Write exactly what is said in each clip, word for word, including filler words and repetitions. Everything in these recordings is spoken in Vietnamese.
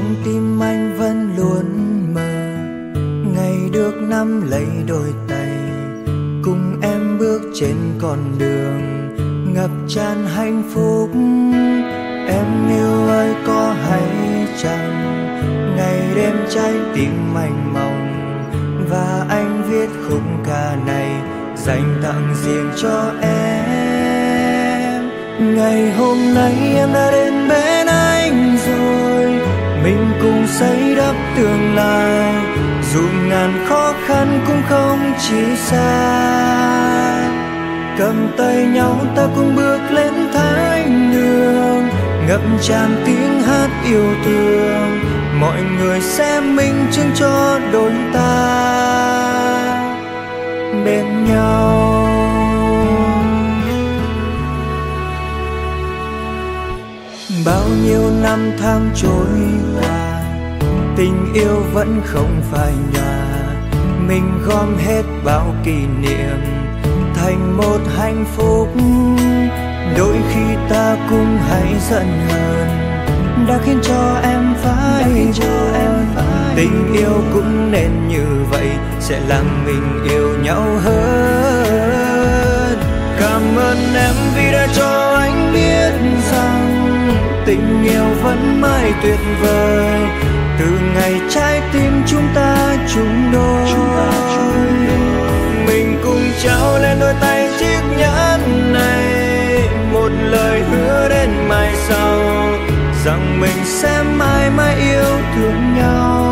trong tim anh vẫn luôn mơ ngày được nắm lấy đôi tay, cùng em bước trên con đường ngập tràn hạnh phúc. Em yêu ơi có hay chăng ngày đêm trái tim mênh mông, và anh viết khúc ca này dành tặng riêng cho em. Ngày hôm nay em đã đến bên anh rồi, mình cùng xây đắp tương lai, dù ngàn khó khăn cũng không chỉ xa. Cầm tay nhau ta cùng bước lên thánh đường, ngập tràn tiếng hát yêu thương, mọi người sẽ minh chứng cho đôi ta bên nhau. Bao nhiêu năm tháng trôi qua, tình yêu vẫn không phai nhòa, mình gom hết bao kỷ niệm thành một hạnh phúc. Đôi khi ta cũng hay giận hờn đã khiến cho em phải buồn. Tình yêu cũng nên như vậy, sẽ làm mình yêu nhau hơn. Cảm ơn em vì đã cho anh biết rằng tình yêu vẫn mãi tuyệt vời. Từ ngày trái tim chúng ta chung đôi, mình cùng trao lên đôi tay chiếc nhẫn này, một lời hứa đến mai sau rằng mình sẽ mãi mãi yêu thương nhau.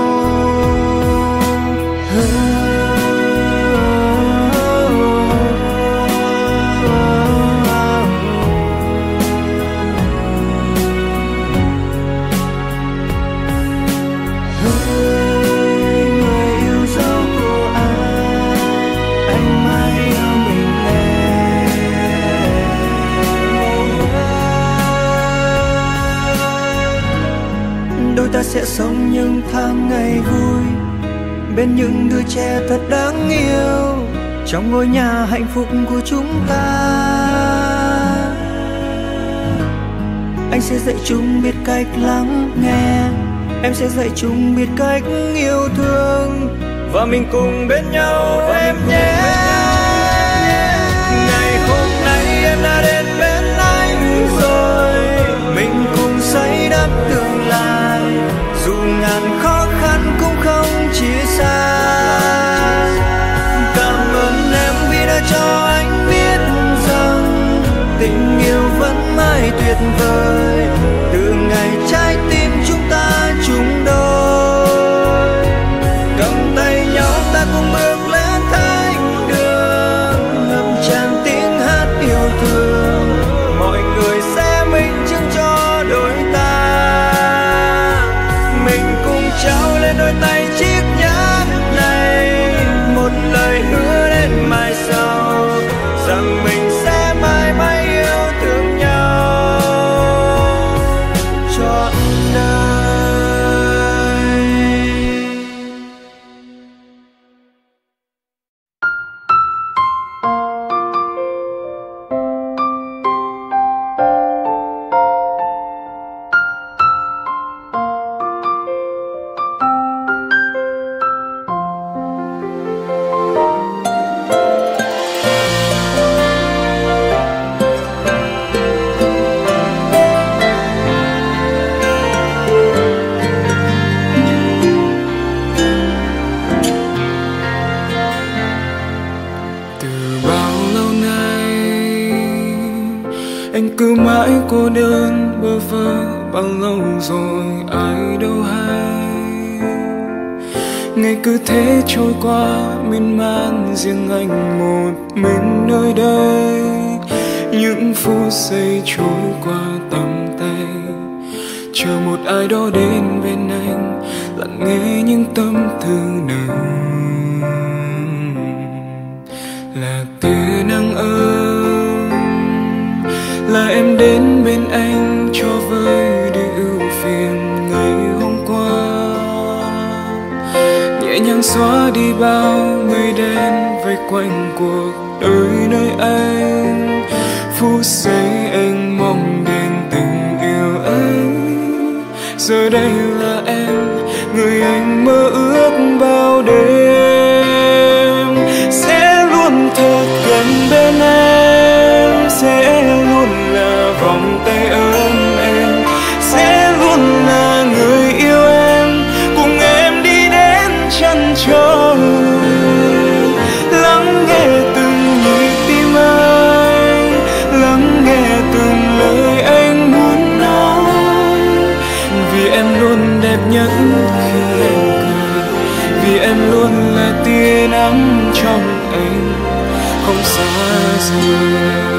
Ta sẽ sống những tháng ngày vui bên những đứa trẻ thật đáng yêu trong ngôi nhà hạnh phúc của chúng ta. Anh sẽ dạy chúng biết cách lắng nghe, em sẽ dạy chúng biết cách yêu thương, và mình cùng bên nhau em nhé. Ngày hôm nay em đã đến bên anh rồi, mình cùng xây đắp tương lai, dù ngàn khó khăn cũng không chia xa. Cảm ơn em vì đã cho anh biết rằng tình yêu vẫn mãi tuyệt vời. Từ ngày trái tim chúng ta chung đôi, cầm tay nhau ta cùng bước lên thánh đường, ngập tràn tiếng hát yêu thương, mọi người sẽ minh chứng cho đôi ta. Mình cùng trao lên đôi tay chiếc nhẫn này, một lời hứa đến mai sau rằng mình sẽ mãi mãi yêu thương nhau trọn đời. Cứ mãi cô đơn bơ vơ bao lâu rồi ai đâu hay. Ngày cứ thế trôi qua miên man, riêng anh một mình nơi đây. Những phút giây trôi qua tầm tay, chờ một ai đó đến bên anh, lắng nghe những tâm tư nồng. Là tia nắng ấm, là em đến bên anh cho vơi đi ưu phiền ngày hôm qua, nhẹ nhàng xóa đi bao mây đen vây quanh cuộc đời nơi anh. Phút giây anh mong đến tình yêu ấy giờ đây là em, người anh mơ ước bao đêm. Sẽ luôn thật gần bên em, sẽ luôn là vòng tay ấm em, sẽ luôn là người yêu em, cùng em đi đến chân trời. Lắng nghe từng nhịp tim anh, lắng nghe từng lời anh muốn nói. Vì em luôn đẹp nhất khi em cười, vì em luôn là tia nắng trong anh, không xa rời.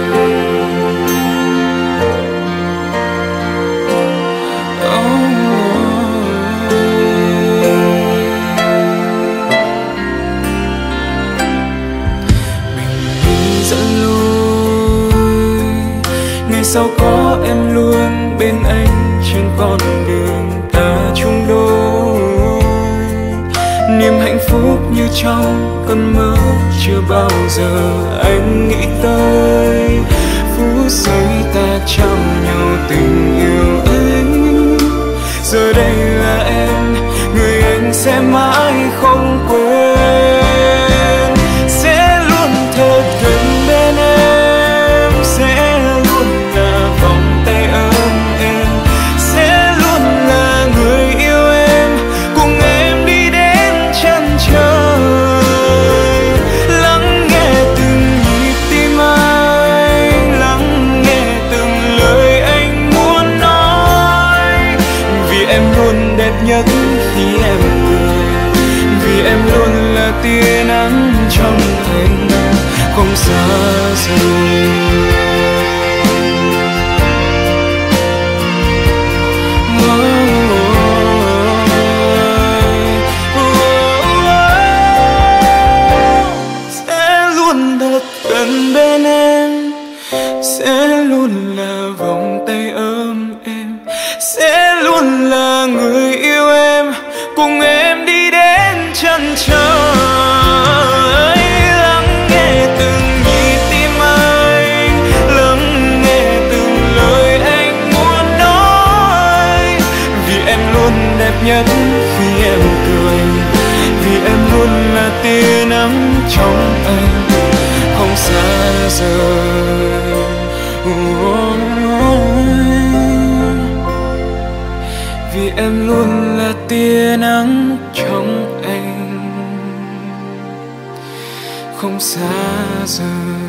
Sao có em luôn bên anh trên con đường ta chung đôi. Niềm hạnh phúc như trong cơn mơ chưa bao giờ anh nghĩ tới. Phút giây ta trao nhau tình yêu anh, giờ đây là em, người anh sẽ mãi không quên. Sẽ luôn thật gần bên em, sẽ luôn là vòng tay ấm em, sẽ luôn là người yêu em, cùng em đi đến chân trời. Lắng nghe từng nhịp tim anh, lắng nghe từng lời anh muốn nói. Vì em luôn đẹp nhất khi em cười, vì em luôn là tia nắng trong anh, không xa rời. Gần bên em, sẽ luôn là vòng tay ấm em, sẽ luôn là người yêu em, cùng em đi đến chân trời. Lắng nghe từng nhịp tim anh, lắng nghe từng lời anh muốn nói. Vì em luôn đẹp nhất khi em cười, vì em luôn là tia nắng trong anh, không xa rời. Vì em luôn là tia nắng trong anh, không xa rời.